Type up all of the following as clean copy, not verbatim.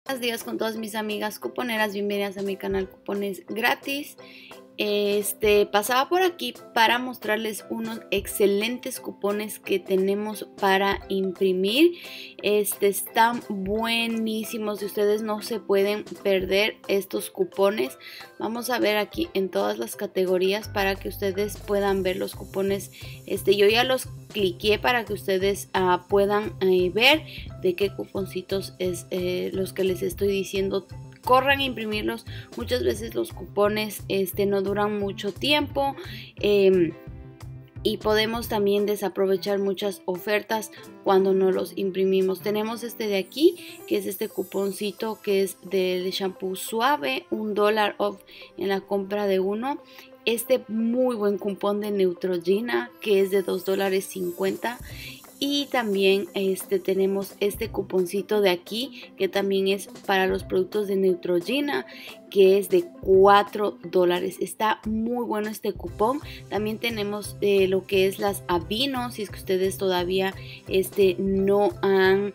Buenos días con todas mis amigas cuponeras, bienvenidas a mi canal Cupones Gratis. Pasaba por aquí para mostrarles unos excelentes cupones que tenemos para imprimir. Están buenísimos y ustedes no se pueden perder estos cupones. Vamos a ver aquí en todas las categorías para que ustedes puedan ver los cupones. Yo ya los cliqué para que ustedes puedan ver de qué cuponcitos es los que les estoy diciendo. Corran a imprimirlos. Muchas veces los cupones no duran mucho tiempo y podemos también desaprovechar muchas ofertas cuando no los imprimimos. Tenemos este de aquí, que es este cuponcito que es del shampoo suave, $1 off en la compra de uno. Muy buen cupón de Neutrogena, que es de $2.50. Y también tenemos este cuponcito de aquí, que también es para los productos de Neutrogena, que es de $4. Está muy bueno este cupón. También tenemos lo que es las Aveeno, si es que ustedes todavía no han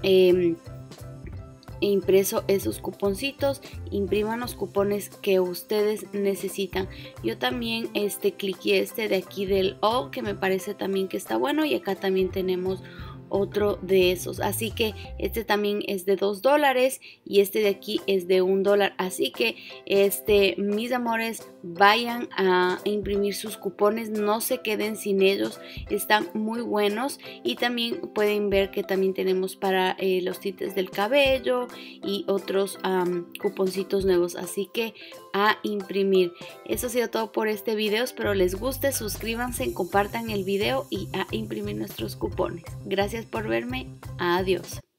impreso esos cuponcitos, impriman los cupones que ustedes necesitan. Yo también cliqué de aquí del All, que me parece también que está bueno, y acá también tenemos otro de esos, así que también es de $2 y de aquí es de $1, así que mis amores, vayan a imprimir sus cupones, no se queden sin ellos, están muy buenos. Y también pueden ver que también tenemos para los tintes del cabello y otros cuponcitos nuevos, así que a imprimir. Eso ha sido todo por este video, espero les guste, suscríbanse, compartan el video y a imprimir nuestros cupones. Gracias por verme, adiós.